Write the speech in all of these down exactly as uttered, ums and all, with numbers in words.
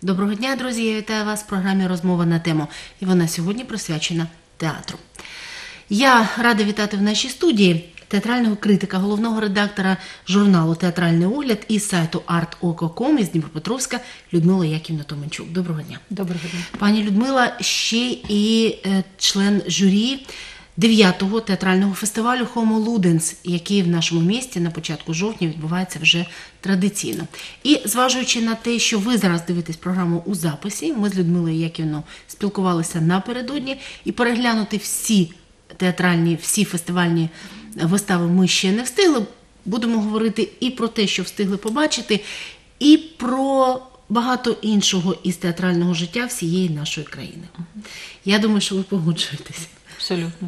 Доброго дня, друзі! Я вітаю вас в програмі «Розмова на тему». І вона сьогодні присвячена театру. Я рада вітати в нашій студії театрального критика, головного редактора журналу «Театральний огляд» і сайту арт око крапка ком із Дніпропетровська Людмила Яківна Томенчук. Доброго дня. Доброго дня. Пані Людмила ще і член журі дев'ятого театрального фестивалю «Homo Ludens», який в нашому місті на початку жовтня відбувається вже традиційно. І зважуючи на те, що ви зараз дивитесь програму у записі, ми з Людмилою Яківною спілкувалися напередодні, і переглянути всі театральні, всі фестивальні вистави ми ще не встигли. Будемо говорити і про те, що встигли побачити, і про багато іншого із театрального життя всієї нашої країни. Я думаю, що ви погоджуєтеся. Абсолютно.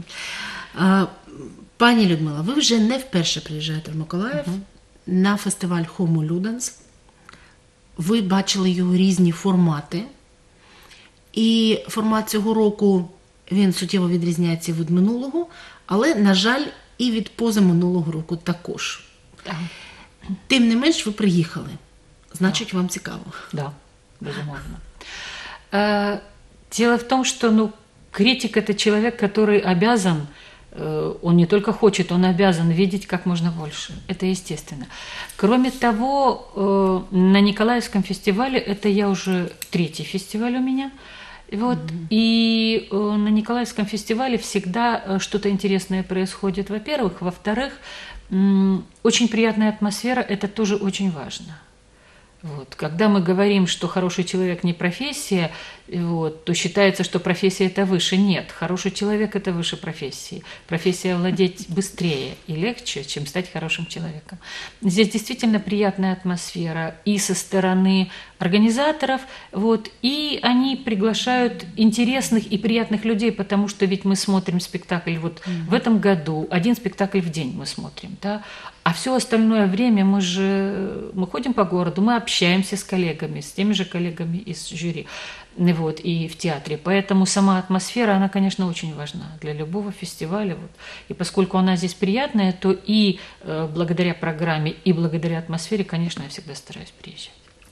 Пані Людмила, ви вже не вперше приїжджаєте в Миколаїв uh-huh. на фестиваль «Homo Ludens». Ви бачили його різні формати. І формат цього року, він суттєво відрізняється від минулого, але, на жаль, і від позаминулого року також. Uh-huh. Тим не менш, ви приїхали. Значить, uh-huh. вам цікаво. Да, безумовно. Э, дело в том, что, ну, критик – это человек, который обязан, он не только хочет, он обязан видеть как можно больше. Это естественно. Кроме того, на Николаевском фестивале, это я уже третий фестиваль у меня, вот, mm-hmm. и на Николаевском фестивале всегда что-то интересное происходит, во-первых. Во-вторых, очень приятная атмосфера, это тоже очень важно. Вот. Когда мы говорим, что хороший человек не профессия, вот, то считается, что профессия это выше. Нет, хороший человек это выше профессии. Профессия владеть быстрее и легче, чем стать хорошим человеком. Здесь действительно приятная атмосфера и со стороны организаторов, вот, и они приглашают интересных и приятных людей, потому что ведь мы смотрим спектакль вот mm-hmm. в этом году, один спектакль в день мы смотрим, да, а все остальное время мы же мы ходим по городу, мы общаемся с коллегами, с теми же коллегами из жюри, вот, и в театре. Поэтому сама атмосфера, она, конечно, очень важна для любого фестиваля. Вот. И поскольку она здесь приятная, то и э, благодаря программе, и благодаря атмосфере, конечно, я всегда стараюсь приезжать.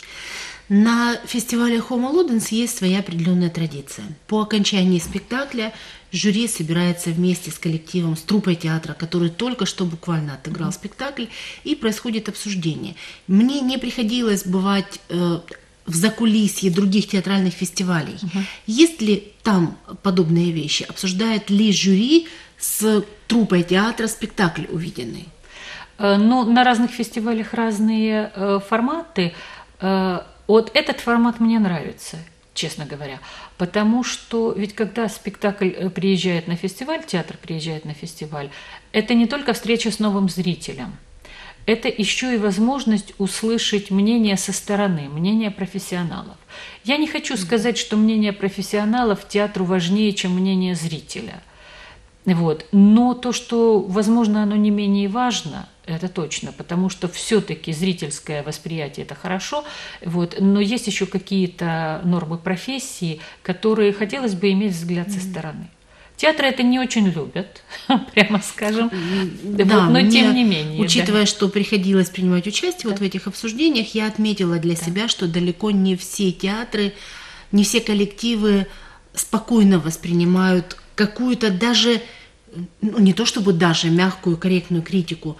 На фестивале «Homo Ludens» есть своя определенная традиция. По окончании спектакля жюри собирается вместе с коллективом, с труппой театра, который только что буквально отыграл mm-hmm. спектакль, и происходит обсуждение. Мне не приходилось бывать э, в закулисье других театральных фестивалей. Uh-huh. Есть ли там подобные вещи? Обсуждает ли жюри с труппой театра спектакль увиденный? Uh, ну, на разных фестивалях разные uh, форматы. Uh, вот этот формат мне нравится, честно говоря. Потому что ведь когда спектакль приезжает на фестиваль, театр приезжает на фестиваль, это не только встреча с новым зрителем. Это еще и возможность услышать мнение со стороны, мнение профессионалов. Я не хочу сказать, что мнение профессионалов театру важнее, чем мнение зрителя. Вот. Но то, что, возможно, оно не менее важно, это точно, потому что все-таки зрительское восприятие – это хорошо, вот, но есть еще какие-то нормы профессии, которые хотелось бы иметь взгляд со стороны. Театры это не очень любят, прямо скажем, да, вот, но мне, тем не менее. Учитывая, да. что приходилось принимать участие да. вот в этих обсуждениях, я отметила для да. себя, что далеко не все театры, не все коллективы спокойно воспринимают какую-то даже, ну не то чтобы даже мягкую, корректную критику.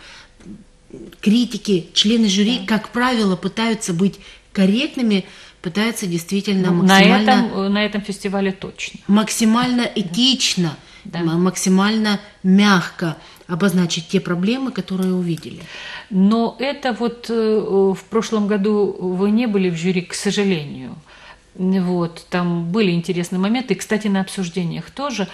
Критики, члены жюри, да. как правило, пытаются быть корректными, пытаются действительно ну, максимально... На этом, на этом фестивале точно. Максимально этично, да. максимально мягко обозначить те проблемы, которые увидели. Но это вот в прошлом году вы не были в жюри, к сожалению. Вот, там были интересные моменты, и, кстати, на обсуждениях тоже.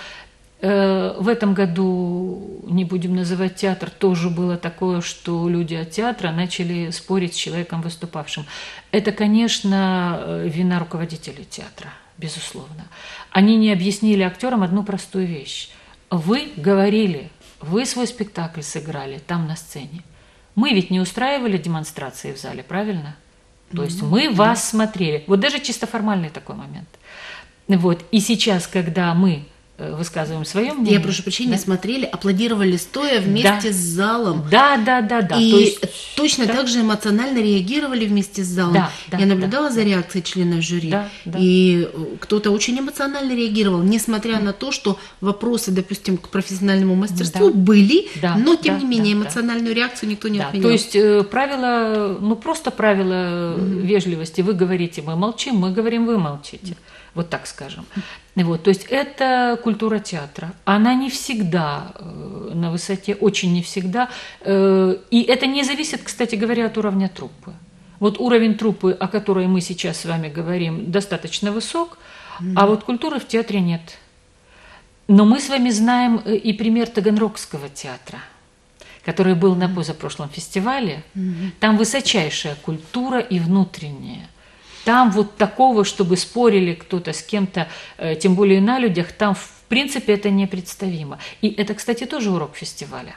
В этом году, не будем называть театр, тоже было такое, что люди от театра начали спорить с человеком выступавшим. Это, конечно, вина руководителей театра, безусловно. Они не объяснили актерам одну простую вещь. Вы говорили, вы свой спектакль сыграли там на сцене. Мы ведь не устраивали демонстрации в зале, правильно? То есть мы mm-hmm. вас смотрели. Вот даже чисто формальный такой момент. Вот. И сейчас, когда мы э, высказываем свое мнение. Я прошу прощения, да? смотрели, аплодировали стоя вместе Да. с залом. Да, да, да, да. И То есть, точно да. так же эмоционально реагировали вместе с залом. Да, да, Я наблюдала да, за да. реакцией членов жюри. Да, да. И кто-то очень эмоционально реагировал, несмотря на то, что вопросы, допустим, к профессиональному мастерству Да. были, Да, но тем да, не менее да, эмоциональную реакцию никто не Да, отменял. то есть э, правило, ну просто правило mm-hmm. вежливости. Вы говорите, мы молчим, мы говорим, вы молчите. Вот так скажем. Вот, то есть это культура театра. Она не всегда э, на высоте, очень не всегда. Э, и это не зависит, кстати говоря, от уровня труппы. Вот уровень труппы, о которой мы сейчас с вами говорим, достаточно высок, mm-hmm. а вот культуры в театре нет. Но мы с вами знаем и пример Таганрогского театра, который был на позапрошлом фестивале. Mm-hmm. Там высочайшая культура и внутренняя. Там вот такого, чтобы спорили кто-то с кем-то, тем более на людях, там в принципе это непредставимо. И это, кстати, тоже урок фестиваля.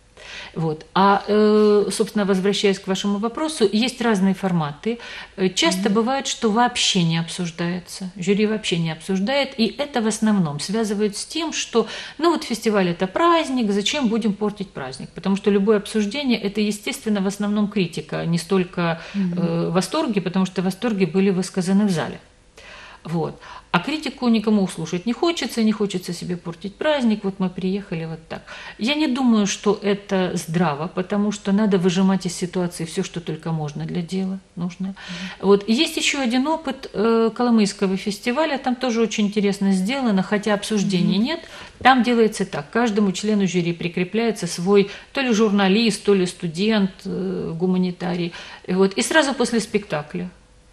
Вот. А, э, собственно, возвращаясь к вашему вопросу, есть разные форматы. Часто mm-hmm. бывает, что вообще не обсуждается, жюри вообще не обсуждает, и это в основном связывает с тем, что, ну вот фестиваль – это праздник, зачем будем портить праздник? Потому что любое обсуждение – это, естественно, в основном критика, не столько mm-hmm. э, восторги, потому что восторги были высказаны в зале. Вот. А критику никому слушать не хочется, не хочется себе портить праздник, вот мы приехали вот так. Я не думаю, что это здраво, потому что надо выжимать из ситуации все, что только можно для дела нужно. Mm-hmm. Вот. И есть еще один опыт э, Коломийского фестиваля, там тоже очень интересно сделано, хотя обсуждений mm-hmm. нет. Там делается так, каждому члену жюри прикрепляется свой то ли журналист, то ли студент, э, гуманитарий. Вот. И сразу после спектакля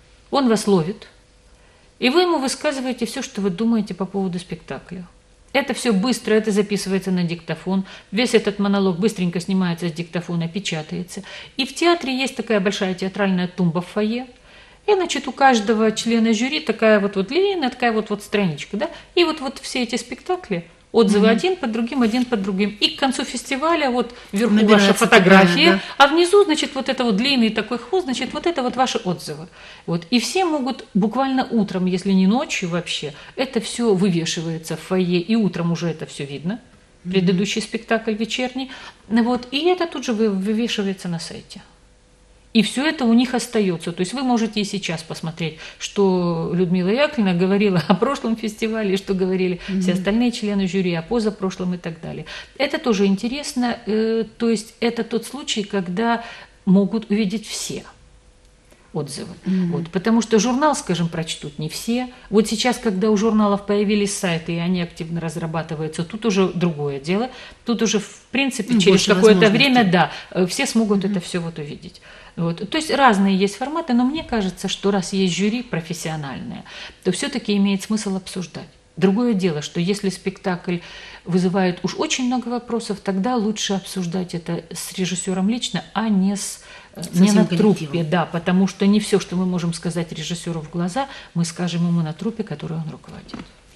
он вас ловит, и вы ему высказываете все, что вы думаете по поводу спектакля. Это все быстро, это записывается на диктофон. Весь этот монолог быстренько снимается с диктофона, печатается. И в театре есть такая большая театральная тумба в фойе. И, значит, у каждого члена жюри такая вот, вот длинная, такая вот, вот страничка. Да? И вот, вот все эти спектакли, отзывы mm-hmm. один под другим, один под другим. И к концу фестиваля вот вверху набирается ваша фотография, такая, да. а внизу, значит, вот это вот длинный такой хвост, значит, вот это вот ваши отзывы. Вот. И все могут буквально утром, если не ночью вообще, это все вывешивается в фойе, и утром уже это все видно, предыдущий mm-hmm. спектакль вечерний. Вот. И это тут же вывешивается на сайте. И все это у них остается. То есть вы можете и сейчас посмотреть, что Людмила Яковлевна говорила о прошлом фестивале, что говорили mm-hmm. все остальные члены жюри, о позапрошлом и так далее. Это тоже интересно. То есть это тот случай, когда могут увидеть все отзывы. Mm-hmm. Вот, потому что журнал, скажем, прочтут не все. Вот сейчас, когда у журналов появились сайты, и они активно разрабатываются, тут уже другое дело. Тут уже, в принципе, mm-hmm. через какое-то время, да, все смогут mm-hmm. это все вот увидеть. Вот. То есть разные есть форматы, но мне кажется, что раз есть жюри профессиональное, то все-таки имеет смысл обсуждать. Другое дело, что если спектакль вызывает уж очень много вопросов, тогда лучше обсуждать это с режиссером лично, а не, с, не на труппе. Да, потому что не все, что мы можем сказать режиссеру в глаза, мы скажем ему на труппе, которой он руководит.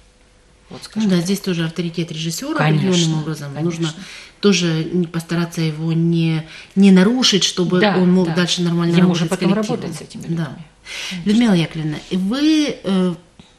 Вот, ну, да, здесь тоже авторитет режиссера конечно, определенным образом. Конечно. Нужно тоже постараться его не, не нарушить, чтобы да, он мог да. дальше нормально Ему работать же потом с коллективом. работать с этими людьми. Да. Людмила Яковлевна, вы э,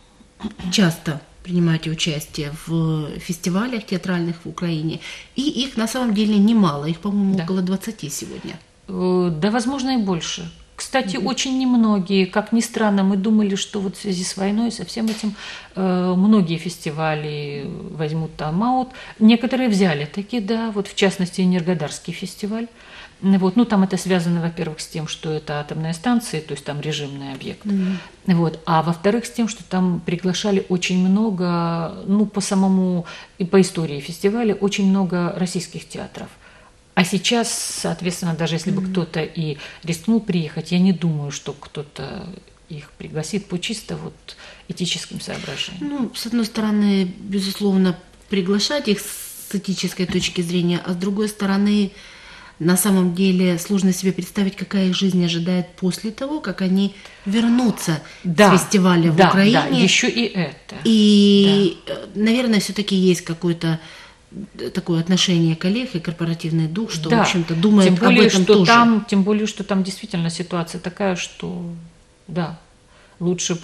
часто принимаете участие в фестивалях театральных в Украине, и их на самом деле немало, их, по-моему, да. около двадцати сегодня. Да, возможно, и больше. Кстати, mm-hmm. очень немногие, как ни странно, мы думали, что вот в связи с войной, со всем этим, э, многие фестивали возьмут тайм-аут. Некоторые взяли таки, да, вот в частности Энергодарский фестиваль. Вот, ну, там это связано, во-первых, с тем, что это атомная станция, то есть там режимный объект. Mm-hmm. Вот, а во-вторых, с тем, что там приглашали очень много, ну, по самому, и по истории фестиваля, очень много российских театров. А сейчас, соответственно, даже если бы mm-hmm. кто-то и рискнул приехать, я не думаю, что кто-то их пригласит по чисто вот этическим соображениям. Ну, с одной стороны, безусловно, приглашать их с этической точки зрения, а с другой стороны, на самом деле сложно себе представить, какая их жизнь ожидает после того, как они вернутся да, с фестиваля в да, Украине. Да, еще и это. И, да. наверное, все-таки есть какой-то такое отношение коллег и корпоративный дух, что, да. в общем-то, думают тем более, об этом что тоже. Там, тем более, что там действительно ситуация такая, что, да, лучше бы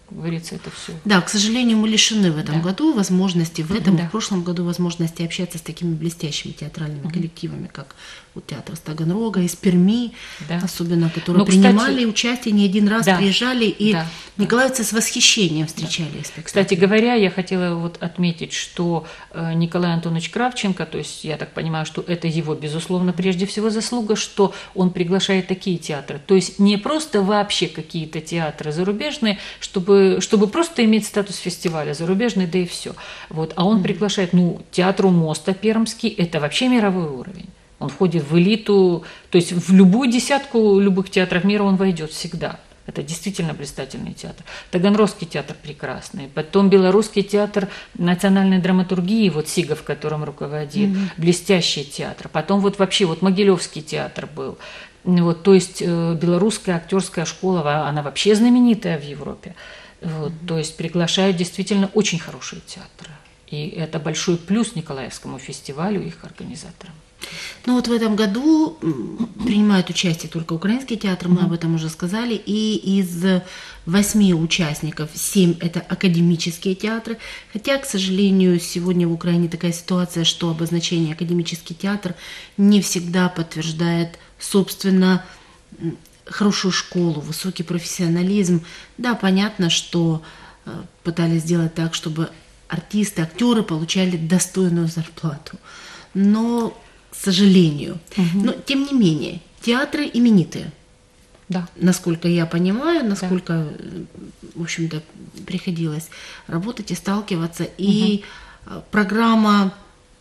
говорится, это все. Да, к сожалению, мы лишены в этом Да. году возможности, в этом и Да. в прошлом году возможности общаться с такими блестящими театральными Мгм. коллективами, как вот театр из Таганрога, из Перми, Да. особенно, которые Ну, кстати, принимали участие не один раз, да, приезжали, и да, николаевцы с восхищением встречали их спектакли. Кстати говоря, я хотела вот отметить, что э, Николай Антонович Кравченко, то есть я так понимаю, что это его, безусловно, прежде всего заслуга, что он приглашает такие театры. То есть не просто вообще какие-то театры зарубежные, чтобы, чтобы просто иметь статус фестиваля зарубежный, да и все. Вот. А он приглашает, ну, театру Моста Пермский, это вообще мировой уровень. Он входит в элиту, то есть в любую десятку любых театров мира он войдет всегда. Это действительно блистательный театр. Таганрогский театр прекрасный. Потом Белорусский театр национальной драматургии, вот Сигов, которым руководит, mm-hmm. блестящий театр. Потом вот вообще вот Могилевский театр был. Вот, то есть э, белорусская актерская школа, она вообще знаменитая в Европе. Вот, mm-hmm. То есть приглашают действительно очень хорошие театры. И это большой плюс Николаевскому фестивалю и их организаторам. Ну вот в этом году принимают участие только украинские театры, мы mm-hmm. об этом уже сказали, и из восьми участников семь это академические театры, хотя, к сожалению, сегодня в Украине такая ситуация, что обозначение академический театр не всегда подтверждает, собственно, хорошую школу, высокий профессионализм. Да, понятно, что пытались сделать так, чтобы артисты, актеры получали достойную зарплату, но к сожалению. Угу. Но, тем не менее, театры именитые. Да. Насколько я понимаю, насколько, да. в общем-то, приходилось работать и сталкиваться. Угу. И программа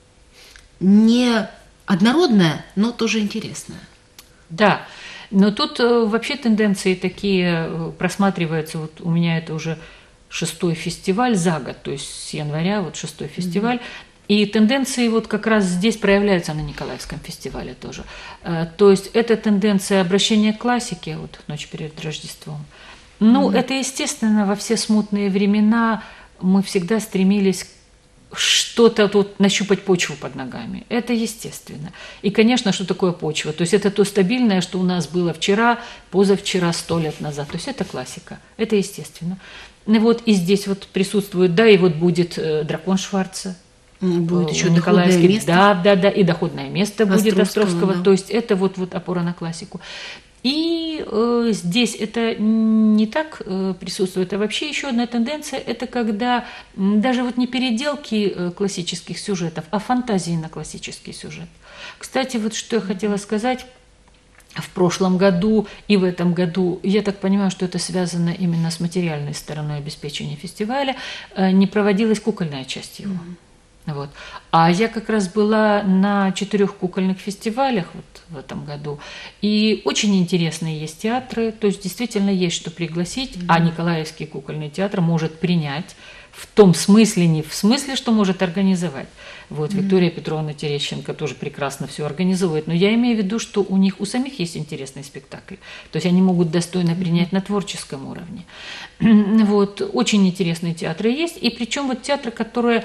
не однородная, но тоже интересная. Да. Но тут вообще тенденции такие просматриваются. Вот у меня это уже шестой фестиваль за год, то есть с января вот шестой фестиваль. Угу. И тенденции вот как раз здесь проявляются на Николаевском фестивале тоже. То есть это тенденция обращения к классике, вот «Ночь перед Рождеством». Ну, mm-hmm. это естественно, во все смутные времена мы всегда стремились что-то тут нащупать почву под ногами. Это естественно. И, конечно, что такое почва? То есть это то стабильное, что у нас было вчера, позавчера, сто лет назад. То есть это классика, это естественно. И вот и здесь вот присутствует, да, и вот будет э, «Дракон Шварца». Будет еще доходное место. Да, да, да, и доходное место будет Островского, Островского. Да. То есть это вот, вот опора на классику. И э, здесь это не так э, присутствует, а вообще еще одна тенденция, это когда даже вот не переделки э, классических сюжетов, а фантазии на классический сюжет. Кстати, вот что я хотела сказать. В прошлом году и в этом году, я так понимаю, что это связано именно с материальной стороной обеспечения фестиваля, э, не проводилась кукольная часть его. Mm-hmm. Вот. А я как раз была на четырех кукольных фестивалях вот в этом году, и очень интересные есть театры, то есть действительно есть что пригласить, mm-hmm. а Николаевский кукольный театр может принять в том смысле, не в смысле, что может организовать. Вот, mm-hmm. Виктория Петровна Терещенко тоже прекрасно все организовывает, но я имею в виду, что у них у самих есть интересный спектакль, то есть они могут достойно принять mm-hmm. на творческом уровне. Вот, очень интересные театры есть, и причем вот театры, которые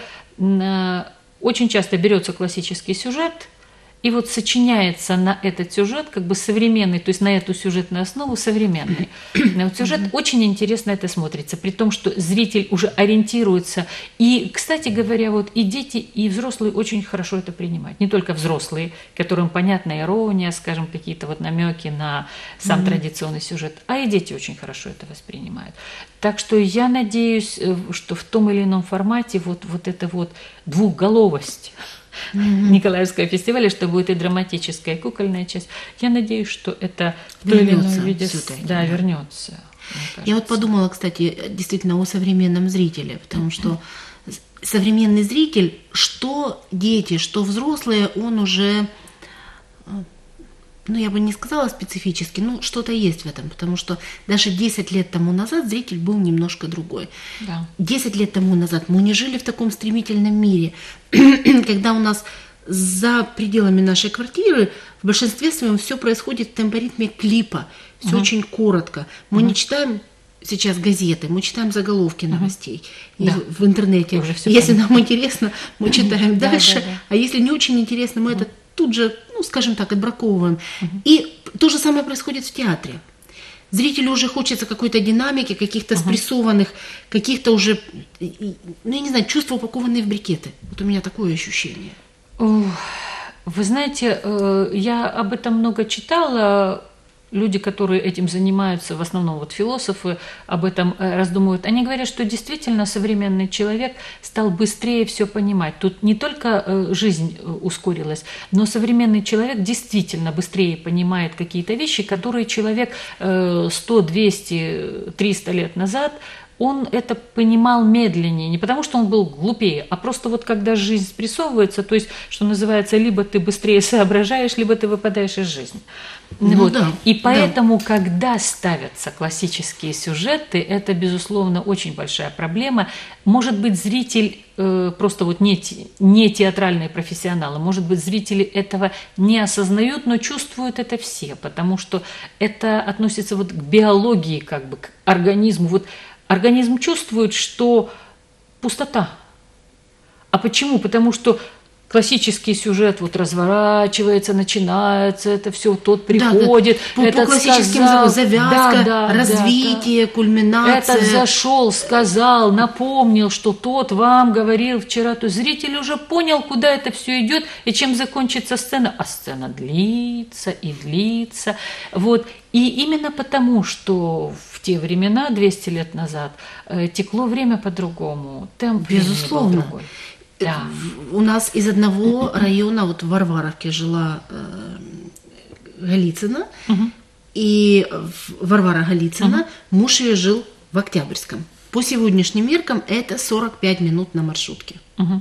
очень часто берется классический сюжет, и вот сочиняется на этот сюжет как бы современный, то есть на эту сюжетную основу современный. Вот сюжет mm-hmm. очень интересно это смотрится, при том, что зритель уже ориентируется. И, кстати говоря, вот и дети, и взрослые очень хорошо это принимают. Не только взрослые, которым понятна ирония, скажем, какие-то вот намеки на сам mm-hmm. традиционный сюжет, а и дети очень хорошо это воспринимают. Так что я надеюсь, что в том или ином формате вот, вот эта вот двухголовость Mm-hmm. Николаевского фестиваля, что будет и драматическая, и кукольная часть. Я надеюсь, что это в той или иной виде да, вернется. Я вот подумала, кстати, действительно о современном зрителе, потому что современный зритель, что дети, что взрослые, он уже, ну, я бы не сказала специфически, но что-то есть в этом, потому что даже десять лет тому назад зритель был немножко другой. Да. десять лет тому назад мы не жили в таком стремительном мире, когда у нас за пределами нашей квартиры в большинстве своем все происходит в темпоритме клипа, все uh-huh. очень коротко. Мы uh-huh. не читаем сейчас газеты, мы читаем заголовки новостей uh-huh. да. в интернете. Если понятно. Нам интересно, мы читаем дальше, а если не очень интересно, мы это тут же, ну, скажем так, отбраковываем. Uh-huh. И то же самое происходит в театре. Зрителю уже хочется какой-то динамики, каких-то спрессованных, каких-то уже, ну, я не знаю, чувства, упакованные в брикеты. Вот у меня такое ощущение. Вы знаете, я об этом много читала. Люди, которые этим занимаются, в основном вот философы, об этом раздумывают. Они говорят, что действительно современный человек стал быстрее все понимать. Тут не только жизнь ускорилась, но современный человек действительно быстрее понимает какие-то вещи, которые человек сто, двести, триста лет назад он это понимал медленнее, не потому что он был глупее, а просто вот когда жизнь спрессовывается, то есть, что называется, либо ты быстрее соображаешь, либо ты выпадаешь из жизни. Ну, вот. да, И поэтому, да. когда ставятся классические сюжеты, это, безусловно, очень большая проблема. Может быть, зритель э, просто вот не, не театральные профессионалы, может быть, зрители этого не осознают, но чувствуют это все, потому что это относится вот к биологии, как бы, к организму. Вот организм чувствует, что пустота. А почему? Потому что классический сюжет вот разворачивается, начинается, это все, тот приходит, да, да. По, по классическим сказал, завязка, да, да, развитие, да, да. кульминация. Этот зашел, сказал, напомнил, что тот вам говорил вчера. То есть зритель уже понял, куда это все идет и чем закончится сцена. А сцена длится и длится. Вот. И именно потому, что в те времена, двести лет назад, текло время по-другому, темп Безусловно. Времени был другой. Да. У нас из одного района, вот в Варваровке жила э, Голицына, Угу. и Варвара Голицына, Угу. муж ее жил в Октябрьском. По сегодняшним меркам это сорок пять минут на маршрутке. Угу.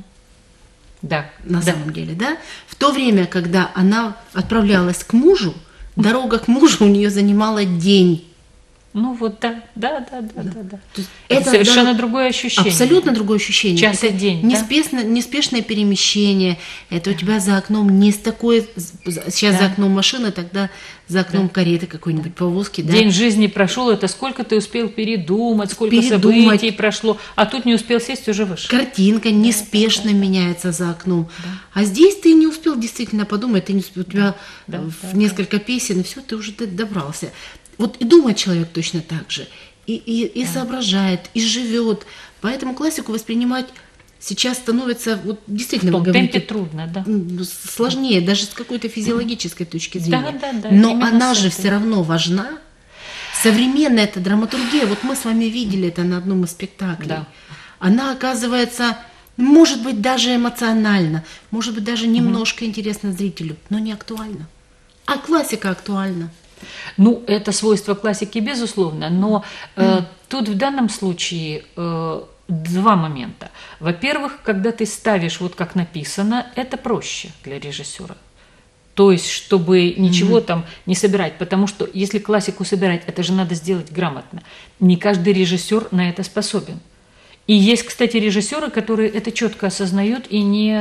Да. На да. самом деле, да? В то время, когда она отправлялась к мужу, дорога к мужу у нее занимала день. Ну вот да, да, да, да, да, да. То есть Это, это совершенно да, другое ощущение. Абсолютно другое ощущение. Час это и день, неспешно, неспешное перемещение. Это у тебя за окном не с такой... Сейчас Да. за окном машины, тогда за окном Да. кареты какой-нибудь, повозки. Да? День жизни прошел, это сколько ты успел передумать, сколько Передумать. событий прошло, а тут не успел сесть, уже вышел. Картинка неспешно да, да, да. меняется за окном. Да. А здесь ты не успел действительно подумать, ты не успел, у тебя Да, в да, несколько песен, и все, ты уже добрался. Вот и думает человек точно так же, и, и, и Да. соображает, и живет. Поэтому классику воспринимать сейчас становится, вот действительно, В том вы говорите, темпе трудно, да. сложнее, даже с какой-то физиологической точки зрения. Да, да, да, Но именно она с же этой. все равно важна. Современная эта драматургия, вот мы с вами видели это на одном из спектаклей. Да. Она оказывается, может быть, даже эмоциональна, может быть, даже немножко интересна зрителю, но не актуальна. А классика актуальна. Ну, это свойство классики, безусловно, но э, тут в данном случае э, два момента. Во-первых, когда ты ставишь вот как написано, это проще для режиссера. То есть, чтобы ничего mm-hmm. там не собирать, потому что если классику собирать, это же надо сделать грамотно. Не каждый режиссер на это способен. И есть, кстати, режиссеры, которые это четко осознают и не,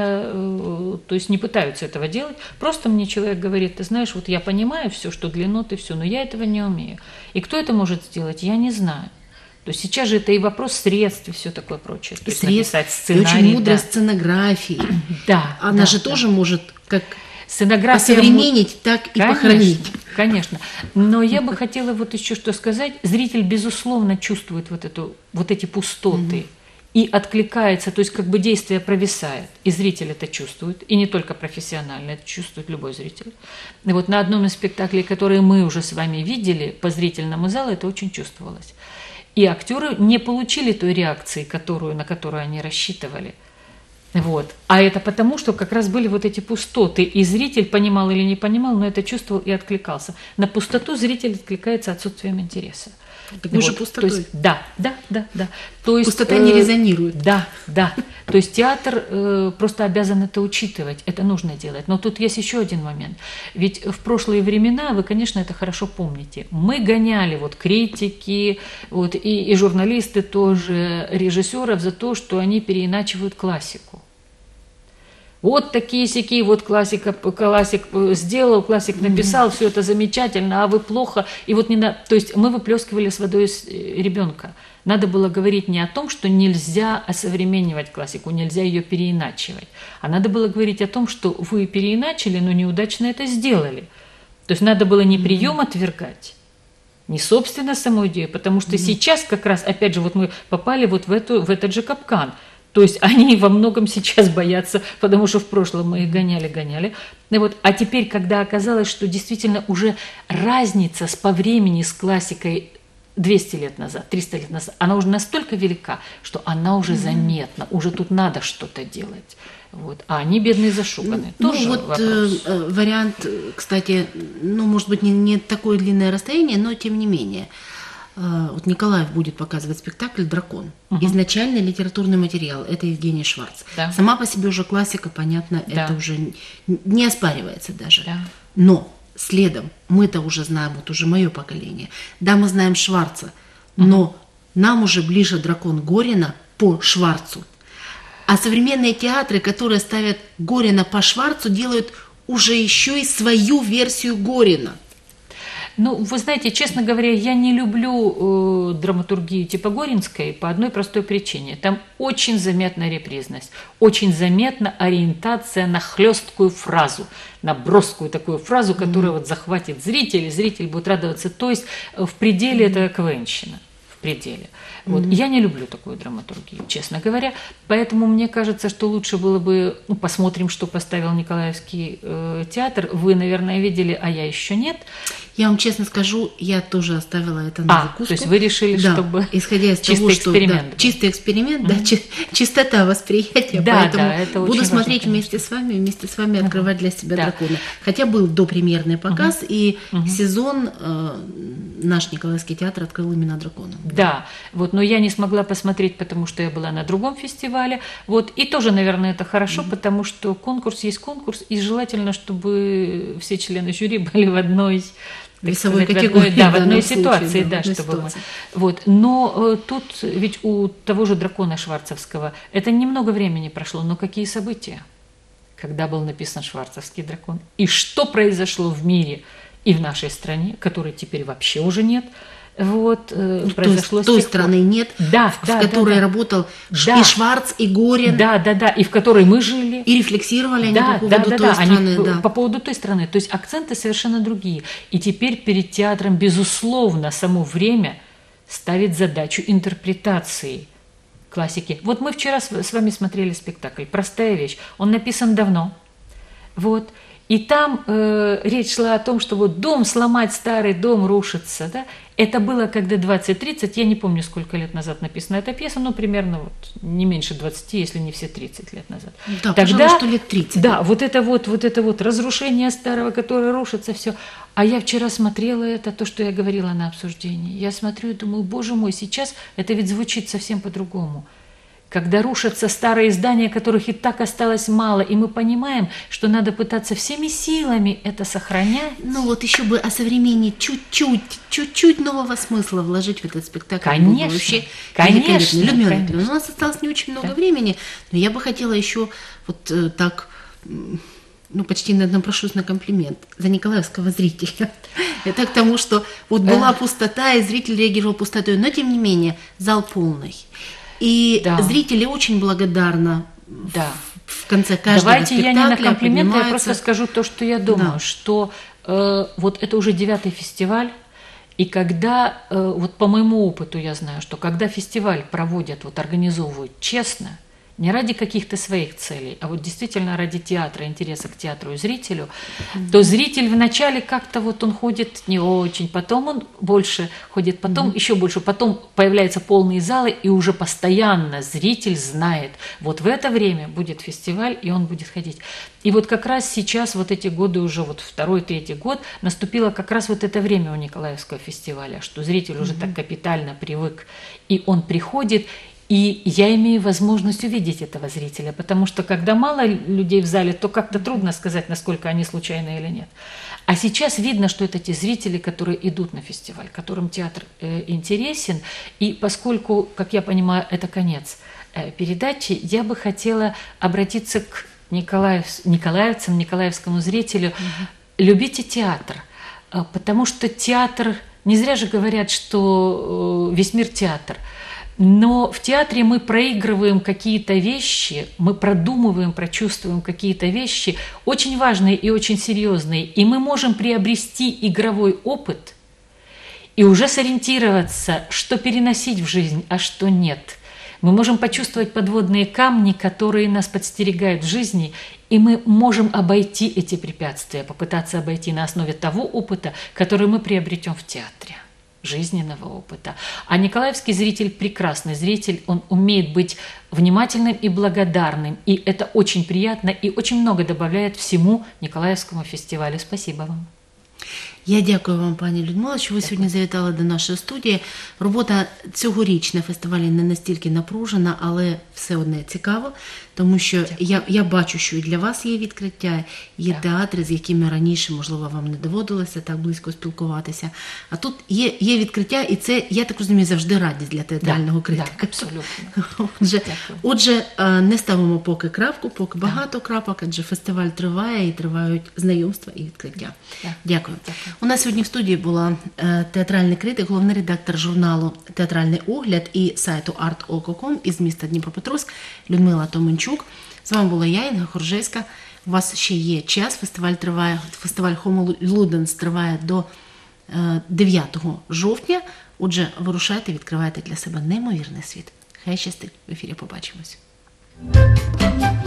то есть не пытаются этого делать. Просто мне человек говорит, ты знаешь, вот я понимаю все, что для ноты, все, но я этого не умею. И кто это может сделать, я не знаю. То есть сейчас же это и вопрос средств и все такое прочее. То есть Средств, написать сценарий. И очень мудрой да. сценографии. Да. Она да, же да. тоже может как Сценография осовременить, так и конечно, похоронить. Конечно. Но я бы хотела вот еще что сказать. Зритель, безусловно, чувствует вот, эту, вот эти пустоты угу. и откликается, то есть как бы действие провисает. И зритель это чувствует, и не только профессионально, это чувствует любой зритель. И вот на одном из спектаклей, которые мы уже с вами видели по зрительному залу, это очень чувствовалось. И актеры не получили той реакции, которую, на которую они рассчитывали. Вот. А это потому, что как раз были вот эти пустоты, и зритель понимал или не понимал, но это чувствовал и откликался. На пустоту зритель откликается отсутствием интереса. Так мы вот. же пустотой. То есть, да, да, да, да. То есть, Пустота э, не резонирует. Да, да. То есть театр э, просто обязан это учитывать, это нужно делать. Но тут есть еще один момент. Ведь в прошлые времена, вы, конечно, это хорошо помните, мы гоняли вот критики, вот, и, и журналисты тоже, режиссеров за то, что они переиначивают классику. Вот такие-сякие, вот классика, классик сделал, классик написал, все это замечательно, а вы плохо. И вот не на... То есть мы выплескивали с водой ребенка. Надо было говорить не о том, что нельзя осовременивать классику, нельзя ее переиначивать, а надо было говорить о том, что вы переиначили, но неудачно это сделали. То есть надо было не прием отвергать, не собственно саму идею, потому что mm-hmm. сейчас как раз, опять же, вот мы попали вот в, эту, в этот же капкан. То есть они во многом сейчас боятся, потому что в прошлом мы их гоняли-гоняли. И вот, а теперь, когда оказалось, что действительно уже разница с, по времени с классикой двести лет назад, триста лет назад, она уже настолько велика, что она уже заметна, уже тут надо что-то делать. Вот. А они, бедные, зашуганы. Ну, Тоже вот вопрос. э, вариант, кстати, ну, может быть, не, не такое длинное расстояние, но тем не менее. Э, вот Николаев будет показывать спектакль «Дракон». Угу. Изначальный литературный материал – это Евгений Шварц. Да. Сама по себе уже классика, понятно, да. это уже не оспаривается даже. Да. Но следом, мы-то уже знаем, вот уже мое поколение, да, мы знаем Шварца, но угу. нам уже ближе «Дракон» Горина по Шварцу. А современные театры, которые ставят Горина по Шварцу, делают уже еще и свою версию Горина. Ну, вы знаете, честно говоря, я не люблю э, драматургию типа Горинской по одной простой причине. Там очень заметна репризность, очень заметна ориентация на хлесткую фразу, на броскую такую фразу, которая mm-hmm. вот захватит зрителя, зритель будет радоваться. То есть в пределе mm-hmm. это КВНщина. пределе. Вот. Mm-hmm. Я не люблю такую драматургию, честно говоря, поэтому мне кажется, что лучше было бы, ну, посмотрим, что поставил Николаевский э, театр. Вы, наверное, видели, а я еще нет. Я вам честно скажу, я тоже оставила это на а, закуску. То есть вы решили, да, чтобы исходя из чистый того, что эксперимент, да, чистый эксперимент, mm-hmm. да, чи- чистота восприятия, да, поэтому да, это буду очень смотреть важно, вместе с вами, вместе с вами открывать для себя да. дракона. Хотя был допремьерный показ, mm-hmm. и mm-hmm. сезон э, наш Николаевский театр открыл именно дракона. Да, вот, но я не смогла посмотреть, потому что я была на другом фестивале. Вот, и тоже, наверное, это хорошо, mm-hmm. потому что конкурс есть конкурс, и желательно, чтобы все члены жюри были в одной весовой сказать, категории, в одной, да, в одной случае, ситуации, да, да, в одной чтобы ситуации. мы. Вот, но э, тут ведь у того же дракона Шварцевского это немного времени прошло, но какие события, когда был написан Шварцевский дракон, и что произошло в мире и в нашей стране, которой теперь вообще уже нет. Вот, э, ну, произошло той, той страны нет, да, в, да, в которой да, работал да. и Шварц, и Горин. Да, да, да, и в которой мы жили. И рефлексировали они да, по поводу да, да, той да, страны. Они да. по поводу той страны. То есть акценты совершенно другие. И теперь перед театром, безусловно, само время ставит задачу интерпретации классики. Вот мы вчера с вами смотрели спектакль «Простая вещь». Он написан давно. Вот. И там э, речь шла о том, что вот дом сломать, старый дом рушится. Да? Это было когда двадцать-тридцать, я не помню, сколько лет назад написана эта пьеса, но примерно вот не меньше двадцати, если не все тридцать лет назад. Да, Тогда, пожалуй, что лет тридцать. Да, вот это вот, вот это вот разрушение старого, которое рушится, все. А я вчера смотрела это, то, что я говорила на обсуждении. Я смотрю и думаю, боже мой, сейчас это ведь звучит совсем по-другому. Когда рушатся старые здания, которых и так осталось мало, и мы понимаем, что надо пытаться всеми силами это сохранять. Ну вот еще бы осовременить чуть-чуть, чуть-чуть нового смысла вложить в этот спектакль. Конечно, вообще конечно. Людмила конечно. Яковлевна, у нас осталось не очень много да. времени, но я бы хотела еще вот э, так... ну, почти напрошусь на комплимент за николаевского зрителя. Это к тому, что вот была пустота, и зритель реагировал пустотой, но тем не менее зал полный. И да. зрители очень благодарны да. в конце каждого Давайте спектакля. Я не на комплименты, я просто скажу то, что я думаю, да. что э, вот это уже девятый фестиваль, и когда, э, вот по моему опыту я знаю, что когда фестиваль проводят, вот организовывают честно, не ради каких-то своих целей, а вот действительно ради театра, интереса к театру и зрителю, mm-hmm. то зритель вначале как-то вот он ходит не очень, потом он больше ходит, потом mm-hmm. еще больше, потом появляются полные залы, и уже постоянно зритель знает, вот в это время будет фестиваль, и он будет ходить. И вот как раз сейчас, вот эти годы уже, вот второй, третий год, наступило как раз вот это время у Николаевского фестиваля, что зритель mm-hmm. уже так капитально привык, и он приходит. И я имею возможность увидеть этого зрителя, потому что когда мало людей в зале, то как-то трудно сказать, насколько они случайные или нет. А сейчас видно, что это те зрители, которые идут на фестиваль, которым театр э, интересен. И поскольку, как я понимаю, это конец э, передачи, я бы хотела обратиться к Николаев, николаевцам, николаевскому зрителю. Mm-hmm. Любите театр, э, потому что театр, не зря же говорят, что э, весь мир театр. Но в театре мы проигрываем какие-то вещи, мы продумываем, прочувствуем какие-то вещи, очень важные и очень серьезные, и мы можем приобрести игровой опыт и уже сориентироваться, что переносить в жизнь, а что нет. Мы можем почувствовать подводные камни, которые нас подстерегают в жизни, и мы можем обойти эти препятствия, попытаться обойти на основе того опыта, который мы приобретем в театре, жизненного опыта. А николаевский зритель прекрасный зритель, он умеет быть внимательным и благодарным, и это очень приятно и очень много добавляет всему Николаївському фестивалю. Спасибо вам. Я дякую вам, пані Людмила, що ви сьогодні завітали до нашої студії. Робота цьогоріч на фестивалі не настільки напружена, але все одне цікаво, тому що я, я бачу, що і для вас є відкриття, є Так. театри, з якими раніше, можливо, вам не доводилося так близько спілкуватися. А тут є, є відкриття, і це, я так розумію, завжди радість для театрального Да, критика. да, абсолютно. Отже, Дякую. отже, е, не ставимо поки крапку, поки багато крапок, адже фестиваль триває і тривають знайомства і відкриття. Так. Дякую. Дякую. У нас сьогодні в студії була е, театральний критик, головний редактор журналу «Театральний огляд» і сайту арт око крапка ком із міста Дніпропетровськ Людмила Томенчук. З вами була я, Інга Хоржевська. У вас ще є час, фестиваль триває, фестиваль Homo Ludens триває до е, дев'ятого жовтня. Отже, вирушайте, відкривайте для себе неймовірний світ. Хай щастить. В ефірі побачимось.